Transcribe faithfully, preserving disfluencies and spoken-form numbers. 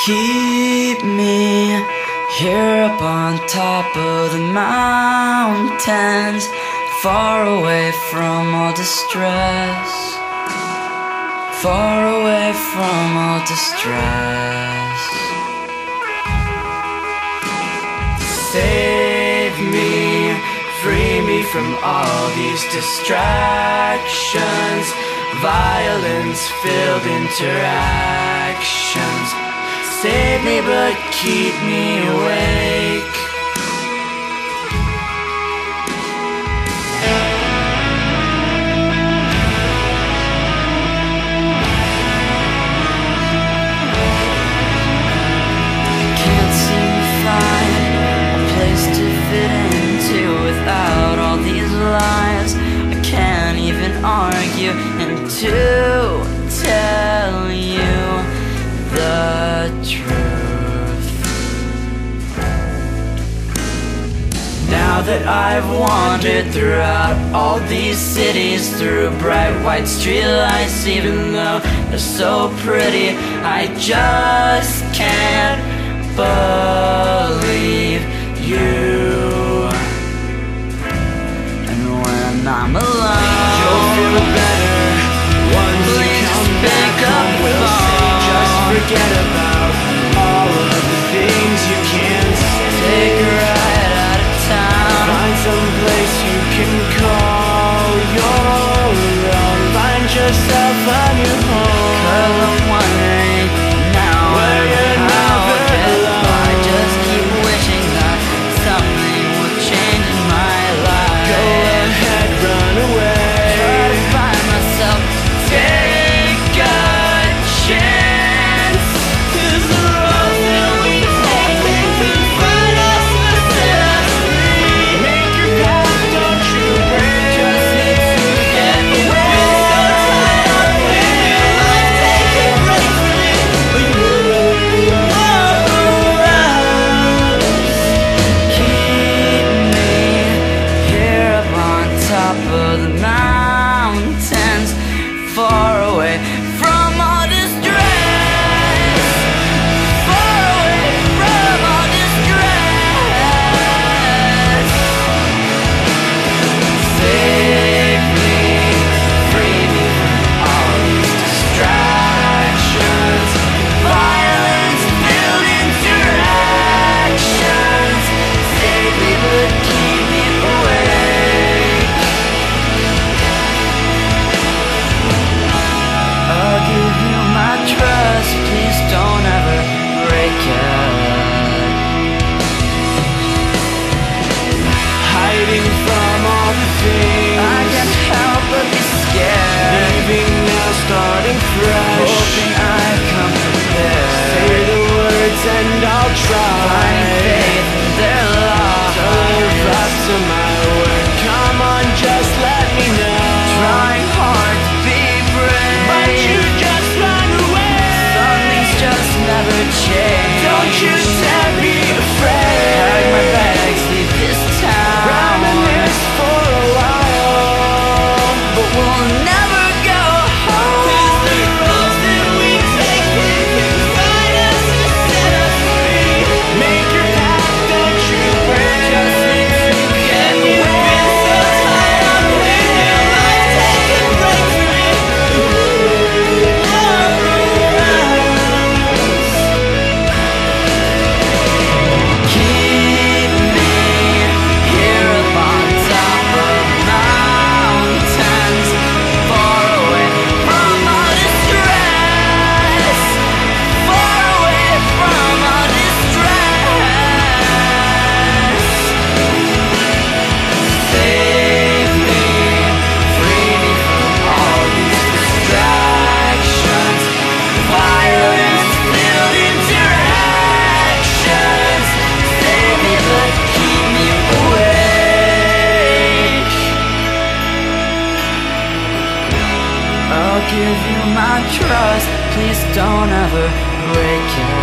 Keep me here up on top of the mountains, far away from all distress, far away from all distress. Save me, free me from all these distractions, violence-filled interactions. Save me but keep me awake. Can't seem to find a place to fit into without all these lies. I can't even argue and to tell you the truth. Now that I've wandered throughout all these cities, through bright white streetlights, even though they're so pretty, I just can't believe you. And when I'm alone, you'll feel better once you come back home. We'll say just forget about all of the things you can't say. Take a ride out of town, find some place you can call your own. Find yourself a new home. 'Cause I'm wondering now where you're never alone. I just keep wishing that something would change in my life. Go ahead, run away. Try to find myself. Take a chance. 'Cause the road that we take can find us and set us free. Make your path, don't you break. Just need to get away. So tired of living life, take a break from it. But you around. Keep me here up on top of the mountains, far away from all distress, far away from all distress. Save me, free me from all these distractions, violence-filled interactions. Save me but keep me awake. I'll give you my trust, please don't ever break it. Hiding from all the things I can't help but be scared. Leaving now, starting fresh, hoping I come prepared. Say the words and I'll try. Finding faith in their love. To live up to my word. Come on, just let me know. Trying hard to be brave, but you just run away. Some things just never change. Don't you dare be afraid. Pack my bags, leave this town. Reminisce for a while, but we'll never go home. 'Cause the roads that we take can find us and set us free. Make your path, don't you break. Just need to get away. So tired of living life, take a break from it. Keep me here up on top of mountains, far away from all distress, far away from all distress. Save me, free me from all these distractions, violence-filled interactions. Save me but keep me awake. I'll give you my trust, please don't ever break it.